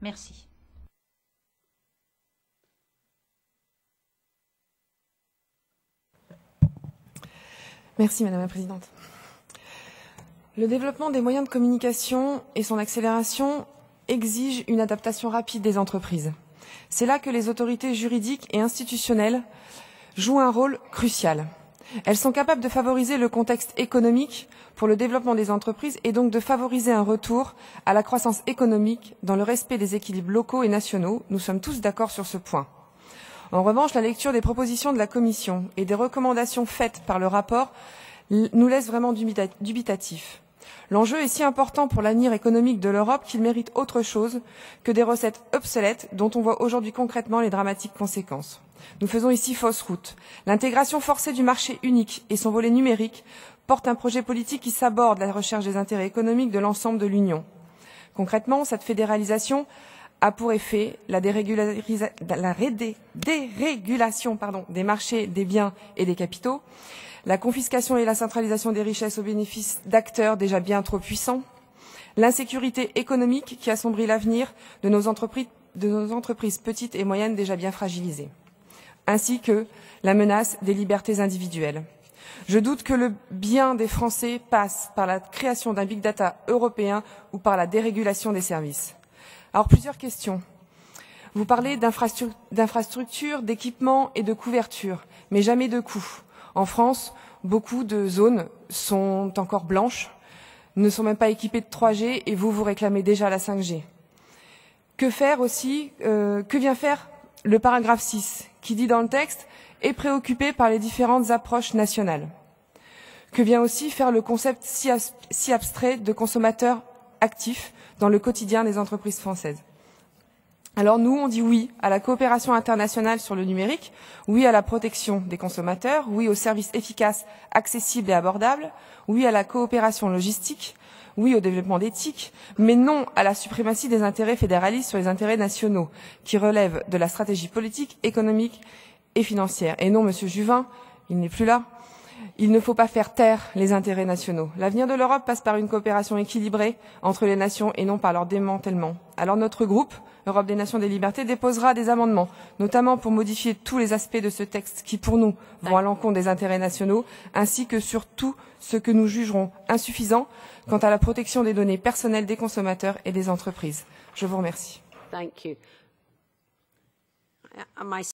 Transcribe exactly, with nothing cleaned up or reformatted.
Merci. Merci Madame la Présidente. Le développement des moyens de communication et son accélération exigent une adaptation rapide des entreprises. C'est là que les autorités juridiques et institutionnelles jouent un rôle crucial. Elles sont capables de favoriser le contexte économique pour le développement des entreprises et donc de favoriser un retour à la croissance économique dans le respect des équilibres locaux et nationaux. Nous sommes tous d'accord sur ce point. En revanche, la lecture des propositions de la Commission et des recommandations faites par le rapport nous laisse vraiment dubitatifs. L'enjeu est si important pour l'avenir économique de l'Europe qu'il mérite autre chose que des recettes obsolètes dont on voit aujourd'hui concrètement les dramatiques conséquences. Nous faisons ici fausse route. L'intégration forcée du marché unique et son volet numérique porte un projet politique qui saborde la recherche des intérêts économiques de l'ensemble de l'Union. Concrètement, cette fédéralisation a pour effet la, la dérégulation pardon, des marchés, des biens et des capitaux, la confiscation et la centralisation des richesses au bénéfice d'acteurs déjà bien trop puissants, l'insécurité économique qui assombrit l'avenir de nos entreprises, de nos entreprises petites et moyennes déjà bien fragilisées, ainsi que la menace des libertés individuelles. Je doute que le bien des Français passe par la création d'un big data européen ou par la dérégulation des services. Alors, plusieurs questions. Vous parlez d'infrastructures, d'équipements et de couverture, mais jamais de coûts. En France, beaucoup de zones sont encore blanches, ne sont même pas équipées de trois G et vous, vous réclamez déjà la cinq G. Que faire aussi, euh, que vient faire le paragraphe six, qui dit dans le texte « est préoccupé par les différentes approches nationales ». Que vient aussi faire le concept si, si abstrait de consommateur actif dans le quotidien des entreprises françaises. Alors nous, on dit oui à la coopération internationale sur le numérique, oui à la protection des consommateurs, oui aux services efficaces, accessibles et abordables, oui à la coopération logistique, oui au développement d'éthique, mais non à la suprématie des intérêts fédéralistes sur les intérêts nationaux, qui relèvent de la stratégie politique, économique et financière. Et non, Monsieur Juvin, il n'est plus là. Il ne faut pas faire taire les intérêts nationaux. L'avenir de l'Europe passe par une coopération équilibrée entre les nations et non par leur démantèlement. Alors notre groupe, Europe des Nations et des Libertés, déposera des amendements, notamment pour modifier tous les aspects de ce texte qui, pour nous, vont à l'encontre des intérêts nationaux, ainsi que sur tout ce que nous jugerons insuffisant quant à la protection des données personnelles des consommateurs et des entreprises. Je vous remercie. Thank you.